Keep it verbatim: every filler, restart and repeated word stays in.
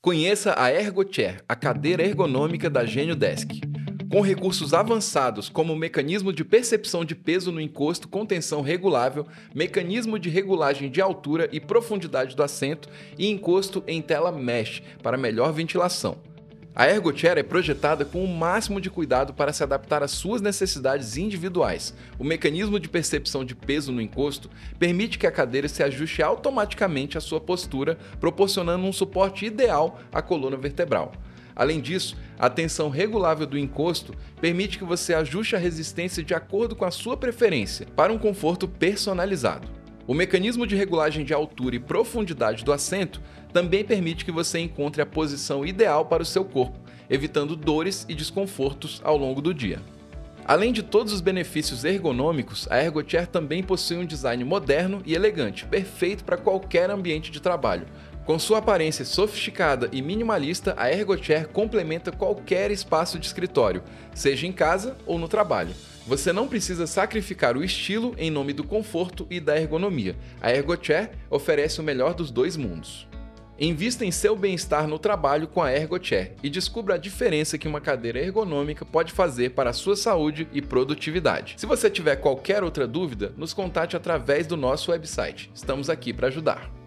Conheça a ErgoChair, a cadeira ergonômica da Genio Desk. Com recursos avançados como o mecanismo de percepção de peso no encosto com tensão regulável, mecanismo de regulagem de altura e profundidade do assento e encosto em tela mesh para melhor ventilação. A ErgoChair é projetada com o máximo de cuidado para se adaptar às suas necessidades individuais. O mecanismo de percepção de peso no encosto permite que a cadeira se ajuste automaticamente à sua postura, proporcionando um suporte ideal à coluna vertebral. Além disso, a tensão regulável do encosto permite que você ajuste a resistência de acordo com a sua preferência, para um conforto personalizado. O mecanismo de regulagem de altura e profundidade do assento também permite que você encontre a posição ideal para o seu corpo, evitando dores e desconfortos ao longo do dia. Além de todos os benefícios ergonômicos, a ErgoChair também possui um design moderno e elegante, perfeito para qualquer ambiente de trabalho. Com sua aparência sofisticada e minimalista, a ErgoChair complementa qualquer espaço de escritório, seja em casa ou no trabalho. Você não precisa sacrificar o estilo em nome do conforto e da ergonomia. A ErgoChair oferece o melhor dos dois mundos. Invista em seu bem-estar no trabalho com a ErgoChair e descubra a diferença que uma cadeira ergonômica pode fazer para a sua saúde e produtividade. Se você tiver qualquer outra dúvida, nos contate através do nosso website. Estamos aqui para ajudar.